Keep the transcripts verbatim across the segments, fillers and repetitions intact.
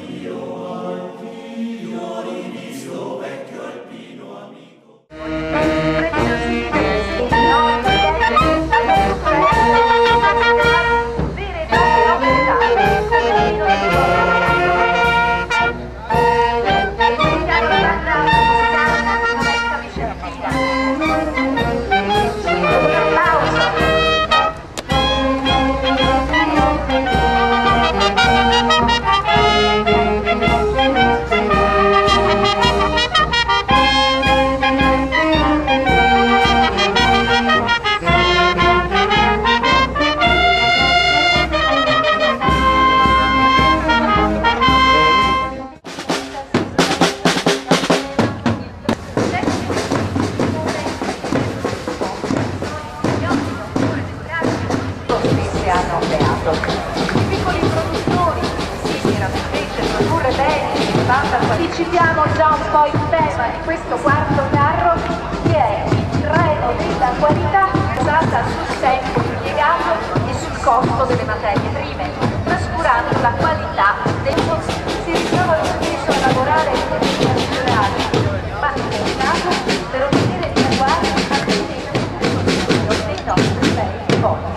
Anticipiamo già un po' il tema di questo quarto carro, che è il treno della qualità basata sul tempo impiegato e sul costo delle materie prime, trascurando la qualità del consumo. Si ritrovano spesso a lavorare in condizioni naturali, ma in questo caso per ottenere gli uguali al beneficio dei nostri bei voti.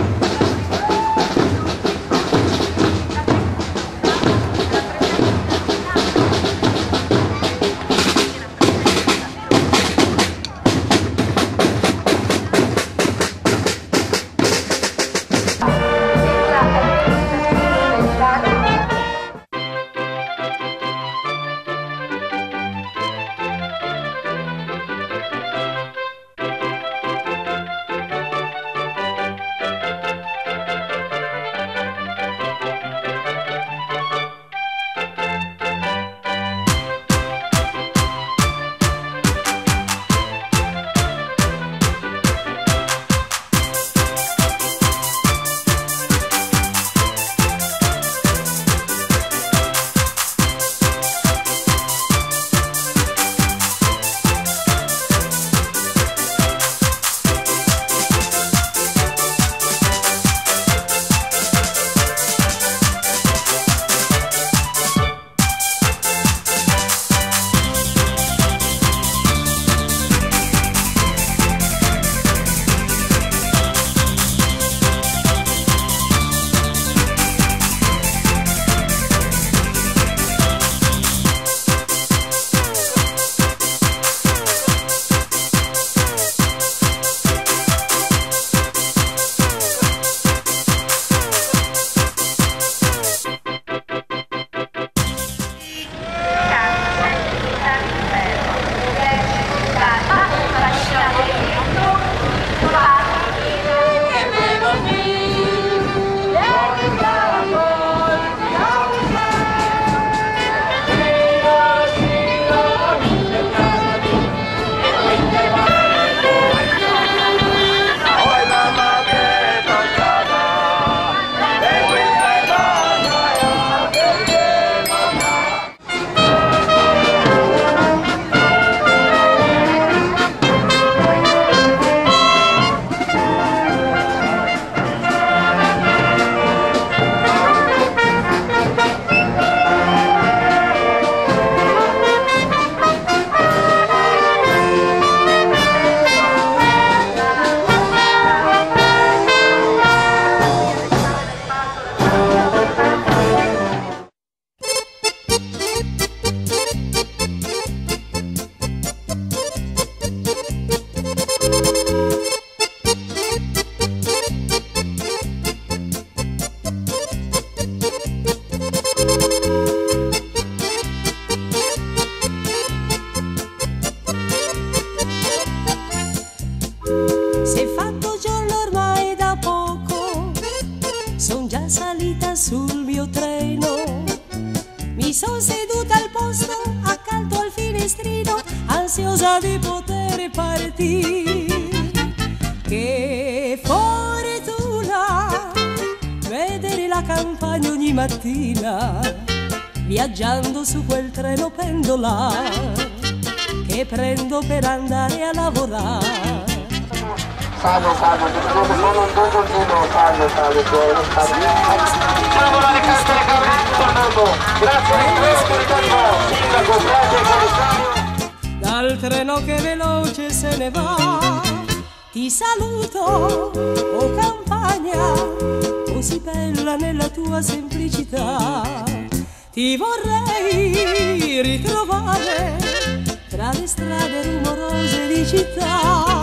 sul mio treno, mi son seduta al posto accanto al finestrino, ansiosa di poter partire. Che fortuna vedere la campagna ogni mattina, viaggiando su quel treno pendolare che prendo per andare a lavorare. salve, salve, sono un buon continuo, salve, salve, salve. Ciao, la ricasta di Camerino, grazie a questo ritorno, sindaco, grazie commissario. Dal treno che veloce se ne va, ti saluto, oh campagna, così bella nella tua semplicità. Ti vorrei ritrovare tra le strade rumorose di città.